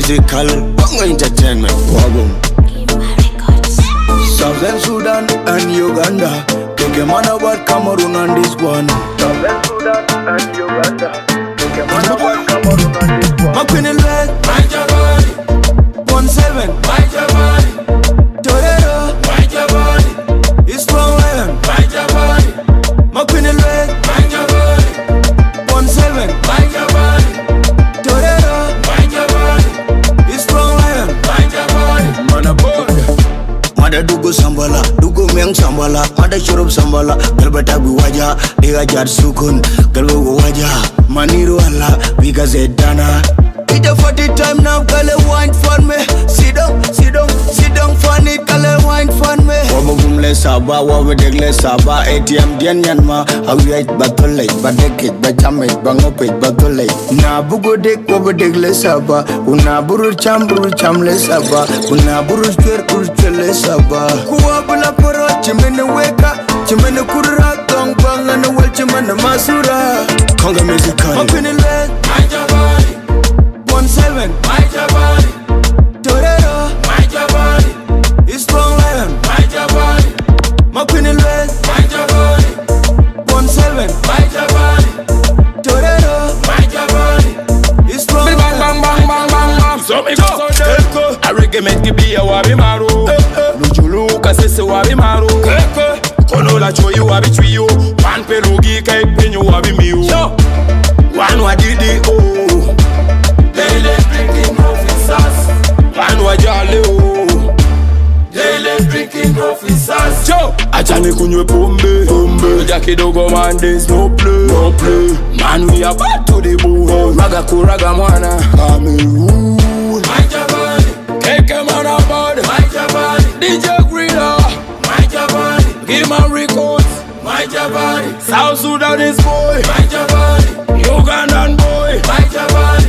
musical, bongo entertainment. Wabum. Southern Sudan and Uganda. Keke Manabad, Cameroon and this one. Southern Sudan and Uganda. Keke Manabad, Cameroon and this one. Makwini leg, Mahaja body. 17, Mahaja body. Torero, Mahaja body. It's strong lion, Mahaja body. Makwini leg, Mahaja body. 17, Mahaja body. Torero, Mahaja body. It's strong lion, Mahaja body. Manabad. Mada dugo sambala, dugo meng sambala, mada shurub sambala, galbata biwaja, diga jar sukun, galbo waja, maniru alla, biga zedana. It's a 40 time now, gale wine for me. Sit down, funny, gale wine for me. Wama bumle saba, wama degle saba, ATM dian yanma, awiyait batole, badekit, bachamit, bangopit, batole. Na bugo dek, wama degle saba, una buru chamle saba, una buru chwer saba. Kuwa bula poro, chimene weka, chimene kurra, tong bang, and the well chimene masura. Conga musical. Makwini leg, Mahaja body. 17, Mahaja body. Torero, Mahaja body. It's strong lion, Mahaja body. Makwini leg, Mahaja body. 17, Mahaja body. Torero, Mahaja body. It's strong lion. Bang bang bang bang bang. So me go. I reggae make it be a wabi maru. Lujulu kasese wabi maru. Kono la choyu wabi trio. One pelugi kai penyu wabi miu. One wadidi oh. Daily drinking officers, man wa jale oh. Daily drinking officers. Joe, achane kunywe pombe. Jackie dogo man, there's no play. Man we are bad to the bone. Raga kuraga mwana, Chameroon. Mahaja body, Keke Manabad. Mahaja body, DJ Grilla. Mahaja body, Gima Records. Mahaja body, South Sudanese boy. Mahaja body, Ugandan boy. Mahaja body.